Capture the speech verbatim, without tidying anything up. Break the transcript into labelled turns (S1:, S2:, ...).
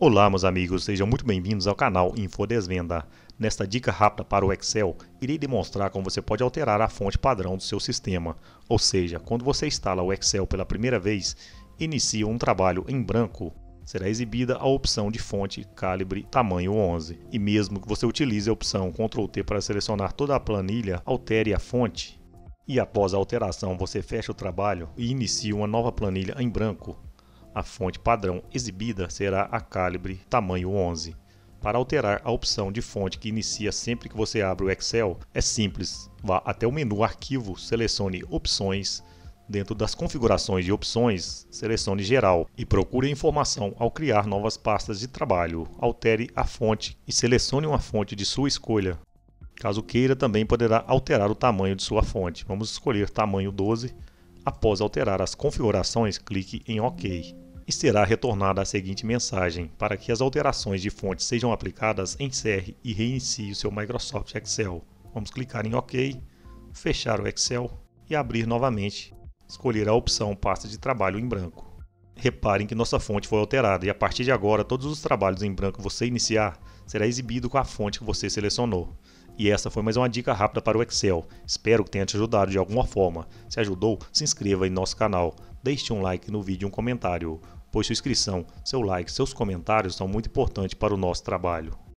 S1: Olá, meus amigos, sejam muito bem-vindos ao canal InfoDesvenda. Nesta dica rápida para o Excel, irei demonstrar como você pode alterar a fonte padrão do seu sistema. Ou seja, quando você instala o Excel pela primeira vez, inicia um trabalho em branco, será exibida a opção de fonte calibre tamanho onze. E mesmo que você utilize a opção control T para selecionar toda a planilha, altere a fonte. E após a alteração, você fecha o trabalho e inicia uma nova planilha em branco. A fonte padrão exibida será a calibre tamanho onze. Para alterar a opção de fonte que inicia sempre que você abre o Excel, é simples. Vá até o menu Arquivo, selecione Opções. Dentro das configurações de opções, selecione Geral e procure a informação ao criar novas pastas de trabalho. Altere a fonte e selecione uma fonte de sua escolha. Caso queira, também poderá alterar o tamanho de sua fonte. Vamos escolher tamanho doze. Após alterar as configurações, clique em OK. E será retornada a seguinte mensagem: para que as alterações de fonte sejam aplicadas, encerre e reinicie o seu Microsoft Excel. Vamos clicar em OK, fechar o Excel e abrir novamente. Escolher a opção pasta de trabalho em branco. Reparem que nossa fonte foi alterada e a partir de agora todos os trabalhos em branco que você iniciar será exibido com a fonte que você selecionou. E essa foi mais uma dica rápida para o Excel. Espero que tenha te ajudado de alguma forma. Se ajudou, se inscreva em nosso canal. Deixe um like no vídeo e um comentário, pois sua inscrição, seu like, seus comentários são muito importantes para o nosso trabalho.